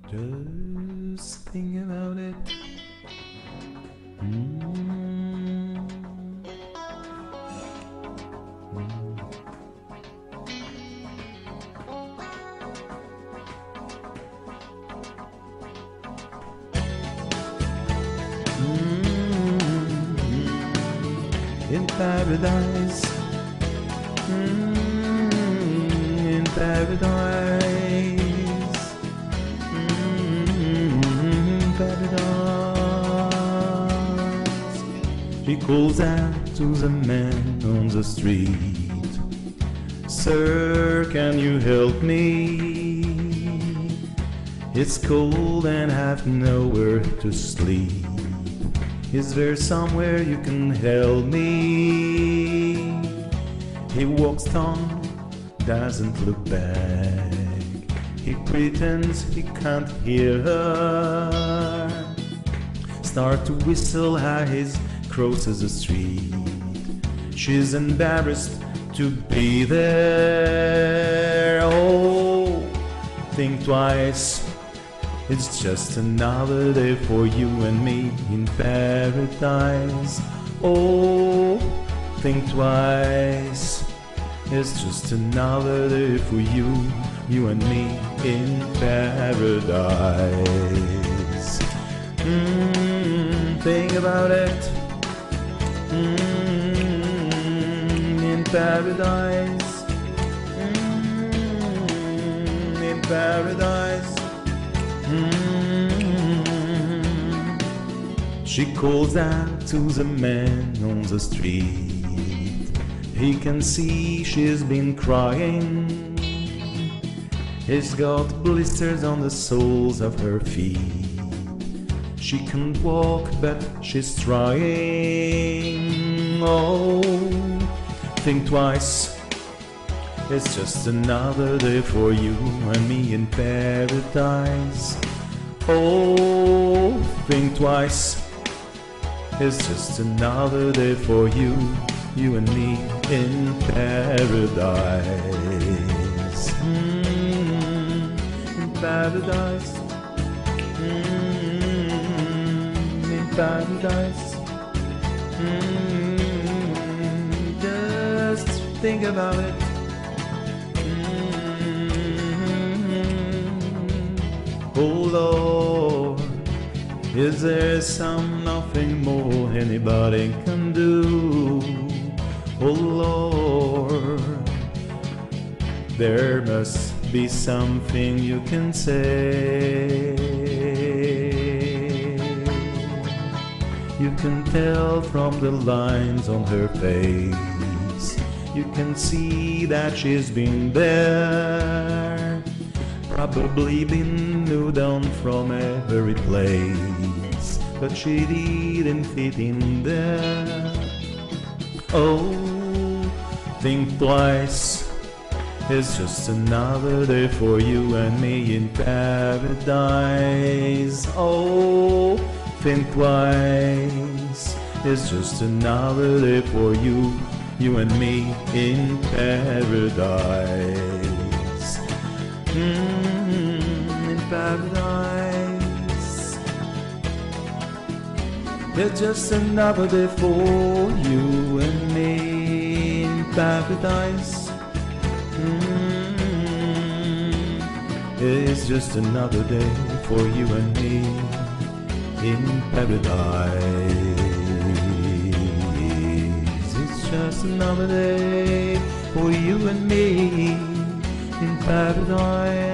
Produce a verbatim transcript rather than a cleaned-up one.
Just think about it. Mm. Mm. In paradise, mm, in paradise, mm, paradise. She calls out to the man on the street, "Sir, can you help me? It's cold and have nowhere to sleep. Is there somewhere you can help me?" He walks on, doesn't look back. He pretends he can't hear her. Start to whistle as he crosses the street. She's embarrassed to be there. Oh, think twice. It's just another day for you and me in paradise. Oh, think twice. It's just another day for you, you and me in paradise. Mm, think about it. Mm, in paradise. Mm, in paradise. Mm. She calls out to the man on the street. He can see she's been crying. He's got blisters on the soles of her feet. She can't walk, but she's trying. Oh, think twice. It's just another day for you and me in paradise. Oh, think twice. It's just another day for you, you and me in paradise. Mm, in paradise. Mm, in paradise. Mm, just think about it. Oh Lord, is there some nothing more anybody can do? Oh Lord, there must be something you can say. You can tell from the lines on her face. You can see that she's been there. Probably been moved down from every place, but she didn't fit in there. Oh, think twice. It's just another day for you and me in paradise. Oh, think twice. It's just another day for you, you and me in paradise. Mm, in paradise. It's just another day for you and me in paradise. Mm, it's just another day for you and me in paradise. It's just another day for you and me in paradise.